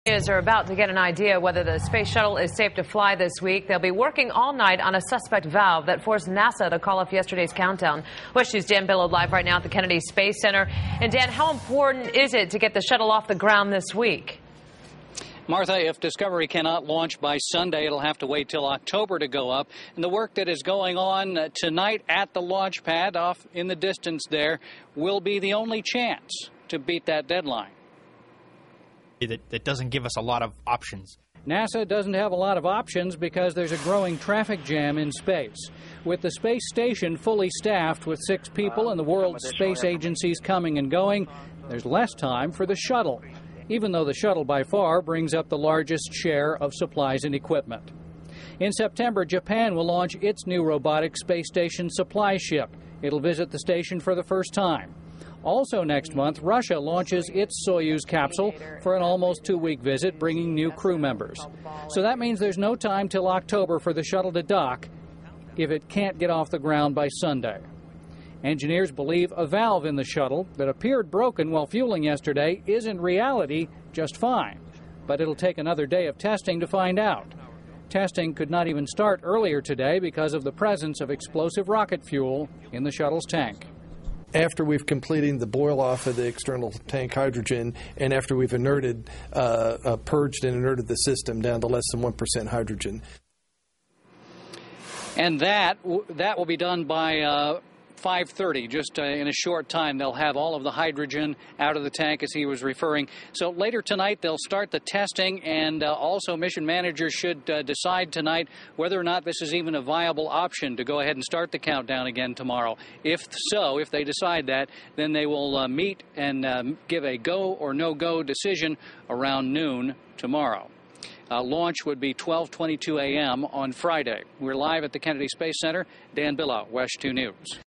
Are about to get an idea whether the space shuttle is safe to fly this week. They'll be working all night on a suspect valve that forced NASA to call off yesterday's countdown. WESH News' Dan Billow live right now at the Kennedy Space Center. And Dan, how important is it to get the shuttle off the ground this week? Martha, if Discovery cannot launch by Sunday, it'll have to wait till October to go up. And the work that is going on tonight at the launch pad off in the distance there will be the only chance to beat that deadline. That doesn't give us a lot of options. NASA doesn't have a lot of options because there's a growing traffic jam in space. With the space station fully staffed with 6 people and the world's space agencies coming and going, there's less time for the shuttle, even though the shuttle by far brings up the largest share of supplies and equipment. In September, Japan will launch its new robotic space station supply ship. It'll visit the station for the first time. Also next month, Russia launches its Soyuz capsule for an almost 2-week visit, bringing new crew members. So that means there's no time till October for the shuttle to dock if it can't get off the ground by Sunday. Engineers believe a valve in the shuttle that appeared broken while fueling yesterday is in reality just fine. But it'll take another day of testing to find out. Testing could not even start earlier today because of the presence of explosive rocket fuel in the shuttle's tank. After we've completed the boil off of the external tank hydrogen and after we've inerted, purged and inerted the system down to less than 1% hydrogen. And that will be done by 5:30, just in a short time. They'll have all of the hydrogen out of the tank, as he was referring. So later tonight, they'll start the testing, and also mission managers should decide tonight whether or not this is even a viable option to go ahead and start the countdown again tomorrow. If so, if they decide that, then they will meet and give a go or no-go decision around noon tomorrow. Launch would be 12:22 a.m. on Friday. We're live at the Kennedy Space Center. Dan Billow, WESH 2 News.